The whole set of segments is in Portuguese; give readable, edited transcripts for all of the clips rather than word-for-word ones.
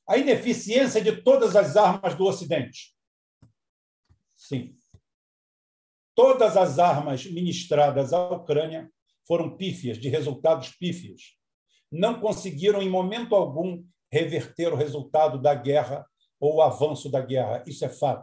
A ineficiência de todas as armas do Ocidente. Sim. Todas as armas ministradas à Ucrânia foram pífias, de resultados pífios. Não conseguiram, em momento algum, reverter o resultado da guerra ou o avanço da guerra. Isso é fato.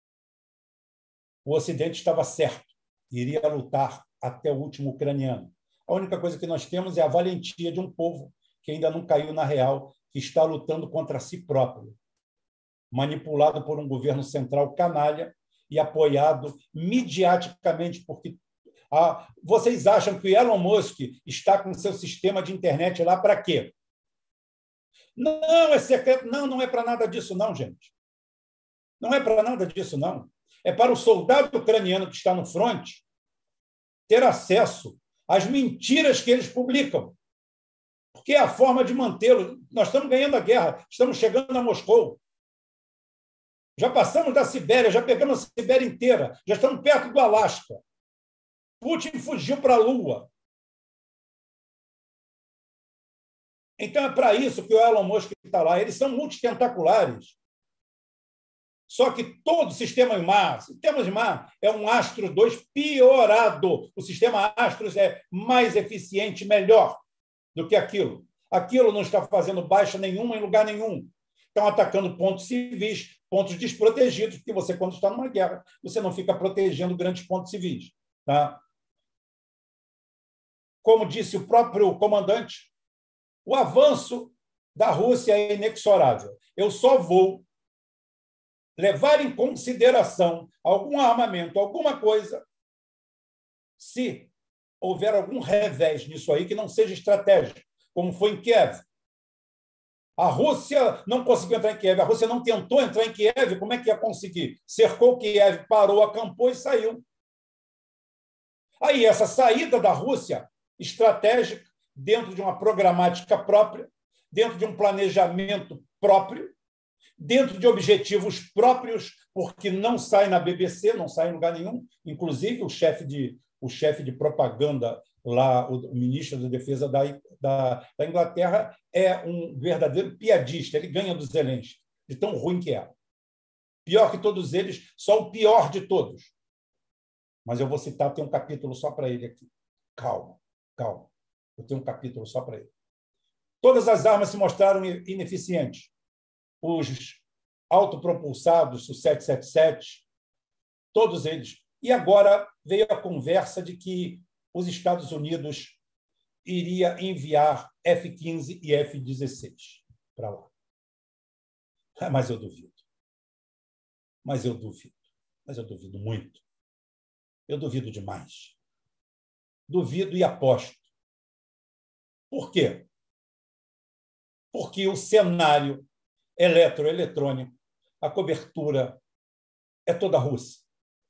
O Ocidente estava certo, iria lutar até o último ucraniano. A única coisa que nós temos é a valentia de um povo que ainda não caiu na real, que está lutando contra si próprio, manipulado por um governo central canalha e apoiado mediaticamente, porque vocês acham que o Elon Musk está com seu sistema de internet lá para quê? Não, é secreto. Não, não é para nada disso, não, gente. Não é para nada disso, não. É para o soldado ucraniano que está no fronte ter acesso às mentiras que eles publicam, porque é a forma de mantê-lo. Nós estamos ganhando a guerra, estamos chegando a Moscou. Já passamos da Sibéria, já pegamos a Sibéria inteira, já estamos perto do Alasca. Putin fugiu para a Lua. Então, é para isso que o Elon Musk está lá. Eles são multitentaculares. Só que todo o sistema Mar é um Astro 2 piorado. O sistema Astros é mais eficiente, melhor do que aquilo. Aquilo não está fazendo baixa nenhuma em lugar nenhum. Estão atacando pontos civis, pontos desprotegidos, porque você, quando está numa guerra, você não fica protegendo grandes pontos civis. Tá? Como disse o próprio comandante, o avanço da Rússia é inexorável. Eu só vou levar em consideração algum armamento, alguma coisa, se houver algum revés nisso aí que não seja estratégico, como foi em Kiev. A Rússia não conseguiu entrar em Kiev, a Rússia não tentou entrar em Kiev, como é que ia conseguir? Cercou Kiev, parou, acampou e saiu. Aí, essa saída da Rússia estratégica, dentro de uma programática própria, dentro de um planejamento próprio, dentro de objetivos próprios, porque não sai na BBC, não sai em lugar nenhum. Inclusive, o chefe de propaganda lá, o ministro da Defesa da Inglaterra, é um verdadeiro piadista. Ele ganha do Zelensky, de tão ruim que é. Pior que todos eles, só o pior de todos. Mas eu vou citar, tem um capítulo só para ele aqui. Calma, calma. Eu tenho um capítulo só para ele. Todas as armas se mostraram ineficientes. Os autopropulsados, o 777, todos eles. E agora veio a conversa de que os Estados Unidos iria enviar F-15 e F-16 para lá. Mas eu duvido. Mas eu duvido muito. Eu duvido demais. Duvido e aposto. Por quê? Porque o cenário eletrônico, a cobertura é toda russa.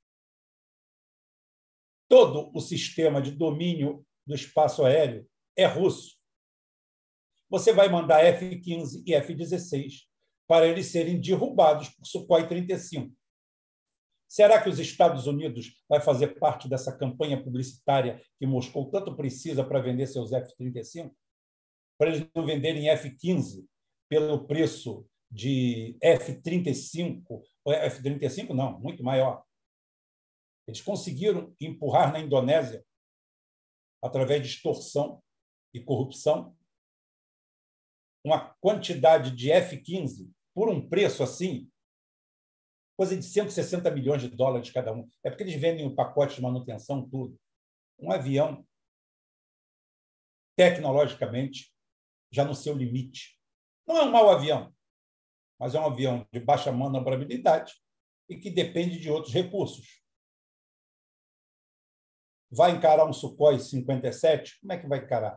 Todo o sistema de domínio do espaço aéreo é russo. Você vai mandar F-15 e F-16 para eles serem derrubados por Sukhoi 35. Será que os Estados Unidos vai fazer parte dessa campanha publicitária que Moscou tanto precisa para vender seus F-35? Para eles não venderem F-15 pelo preço de F-35, F-35 não, muito maior. Eles conseguiram empurrar na Indonésia, através de extorsão e corrupção, uma quantidade de F-15 por um preço assim, coisa de 160 milhões de dólares cada um. É porque eles vendem o pacote de manutenção, tudo. Um avião, tecnologicamente, já no seu limite. Não é um mau avião, mas é um avião de baixa manobrabilidade e que depende de outros recursos. Vai encarar um Sukhoi 57? Como é que vai encarar?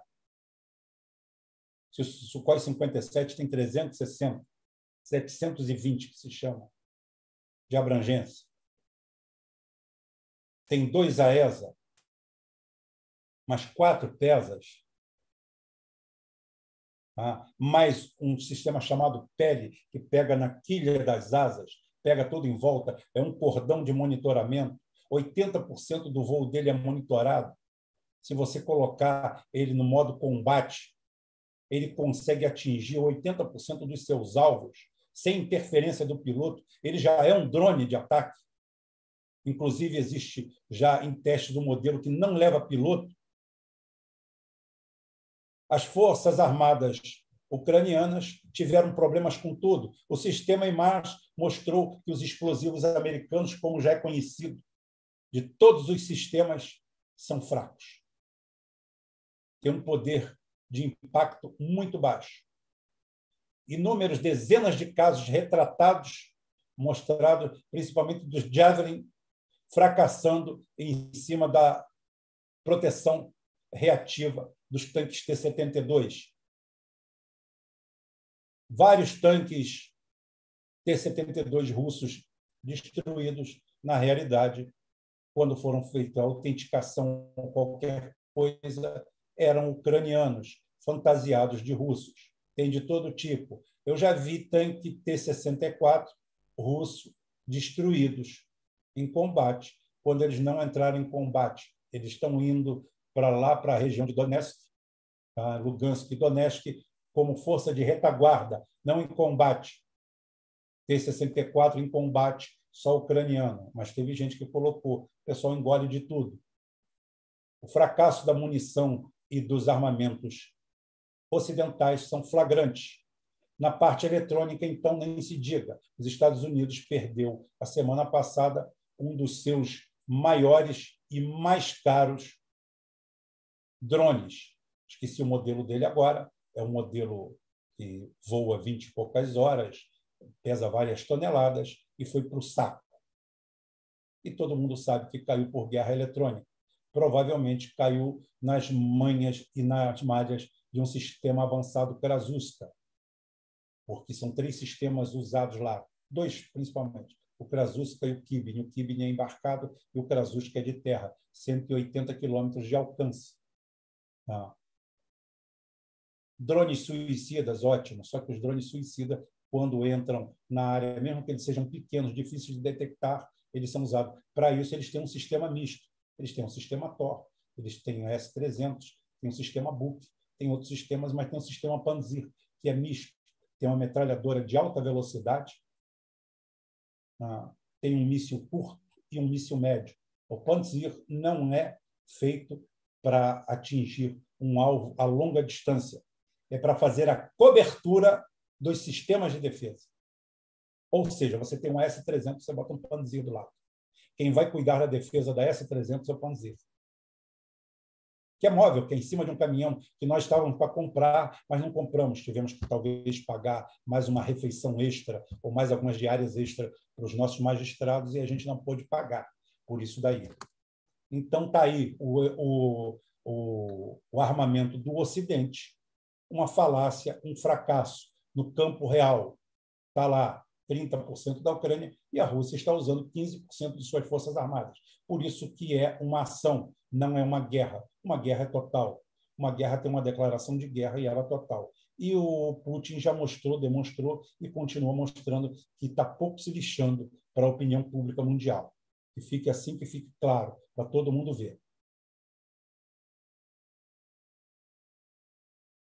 Se o Sukhoi 57 tem 360, 720, que se chama, de abrangência. Tem 2 AESA, mais 4 PESAs, tá? Mais um sistema chamado PELE, que pega na quilha das asas, pega tudo em volta, é um cordão de monitoramento. 80% do voo dele é monitorado. Se você colocar ele no modo combate, ele consegue atingir 80% dos seus alvos sem interferência do piloto. Ele já é um drone de ataque. Inclusive, existe já em testes um modelo que não leva piloto. As Forças Armadas ucranianas tiveram problemas com tudo. O sistema HIMARS mostrou que os explosivos americanos, como já é conhecido, de todos os sistemas, são fracos. Tem um poder de impacto muito baixo. Inúmeros, dezenas de casos retratados, mostrados principalmente dos Javelin, fracassando em cima da proteção reativa dos tanques T-72. Vários tanques T-72 russos destruídos, na realidade, quando foram feitas a autenticação ou qualquer coisa, eram ucranianos, fantasiados de russos. Tem de todo tipo. Eu já vi tanque T-64 russo destruídos em combate, quando eles não entraram em combate. Eles estão indo para lá, para a região de Donetsk, Lugansk e Donetsk, como força de retaguarda, não em combate. T-64 em combate, só ucraniano, mas teve gente que colocou. O pessoal engole de tudo. O fracasso da munição e dos armamentos ocidentais são flagrantes. Na parte eletrônica, então, nem se diga. Os Estados Unidos perdeu, a semana passada, um dos seus maiores e mais caros drones. Esqueci o modelo dele agora. É um modelo que voa 20 e poucas horas, pesa várias toneladas e foi para o saco. E todo mundo sabe que caiu por guerra eletrônica. Provavelmente caiu nas manhas e nas malhas de um sistema avançado Krasuska, porque são 3 sistemas usados lá, 2 principalmente, o Krasuska e o Kibin. O Kibin é embarcado e o Krasuska é de terra, 180 quilômetros de alcance. Drones suicidas, ótimo, só que os drones suicidas, quando entram na área, mesmo que eles sejam pequenos, difíceis de detectar, eles são usados. Para isso, eles têm um sistema misto. Eles têm um sistema Tor, eles têm o S-300, tem um sistema Buk, tem outros sistemas, mas tem um sistema Panzir, que é misto. Tem uma metralhadora de alta velocidade, tem um míssil curto e um míssil médio. O Panzir não é feito para atingir um alvo a longa distância. É para fazer a cobertura dos sistemas de defesa. Ou seja, você tem um S-300, você bota um Panzir do lado. Quem vai cuidar da defesa da S-300 é o Panzir, que é móvel, que é em cima de um caminhão que nós estávamos para comprar, mas não compramos. Tivemos que, talvez, pagar mais uma refeição extra ou mais algumas diárias extra para os nossos magistrados e a gente não pôde pagar por isso daí. Então, está aí o armamento do Ocidente, uma falácia, um fracasso no campo real. Está lá 30% da Ucrânia e a Rússia está usando 15% de suas forças armadas. Por isso que é uma ação, não é uma guerra. Uma guerra é total. Uma guerra tem uma declaração de guerra e ela é total. E o Putin já mostrou, demonstrou e continua mostrando que está pouco se lixando para a opinião pública mundial. Que fique assim, que fique claro, para todo mundo ver.